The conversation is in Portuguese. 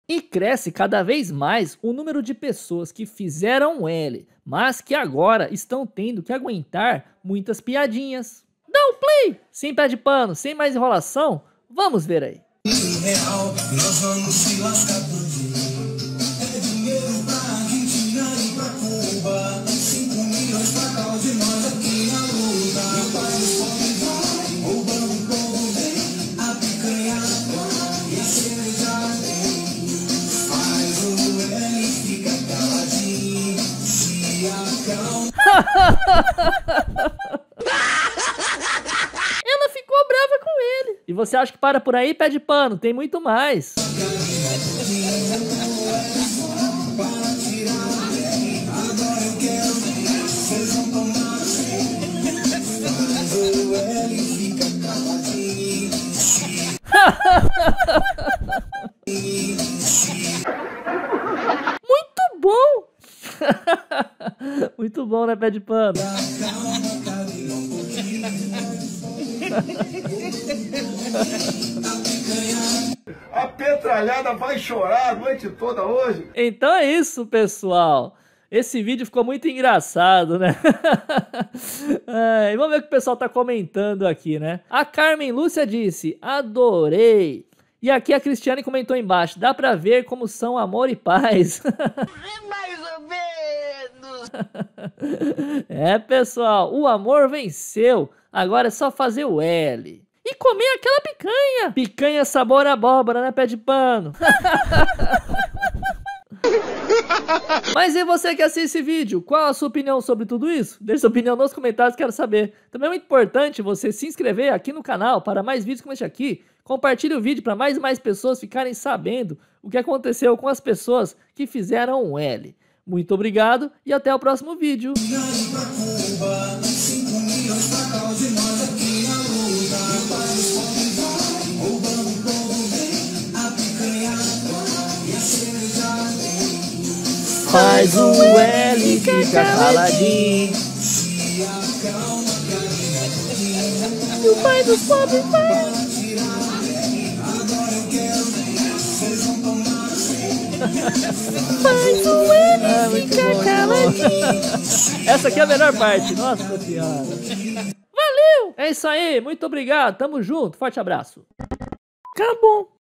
E cresce cada vez mais o número de pessoas que fizeram um L, mas que agora estão tendo que aguentar muitas piadinhas. Dá um play! Sem pé de pano, sem mais enrolação, vamos ver aí. Real, nós vamos se lascar tudinho. É dinheiro pra Argentina e pra Cuba. 5 milhões pra cada de nós aqui na luta. Meu pai os pobres vai, roubando o povo vem. A picanha e a cerveja vem. Faz o L, fica caladinho. Se acalma. Ela ficou brava com ele. E você acha que para por aí, pé de pano? Tem muito mais. Muito bom. Muito bom, né, pé de pano? A petralhada vai chorar a noite toda hoje. Então é isso, pessoal. Esse vídeo ficou muito engraçado, né? Vamos ver o que o pessoal tá comentando aqui, né? A Carmen Lúcia disse, adorei. E aqui a Cristiane comentou embaixo, dá pra ver como são amor e paz. Mais ou menos. É, pessoal, o amor venceu. Agora é só fazer o L. E comer aquela picanha. Picanha sabor abóbora, né, pé de pano? Mas e você que assiste esse vídeo? Qual a sua opinião sobre tudo isso? Deixe sua opinião nos comentários, quero saber. Também é muito importante você se inscrever aqui no canal para mais vídeos como este aqui. Compartilhe o vídeo para mais e mais pessoas ficarem sabendo o que aconteceu com as pessoas que fizeram um L. Muito obrigado e até o próximo vídeo. Faz o L e fica caladinho. E o pai dos pobres vai. Faz o L e fica caladinho. Essa aqui é a melhor parte, nossa senhora. Valeu! É isso aí, muito obrigado, tamo junto, forte abraço. Acabou.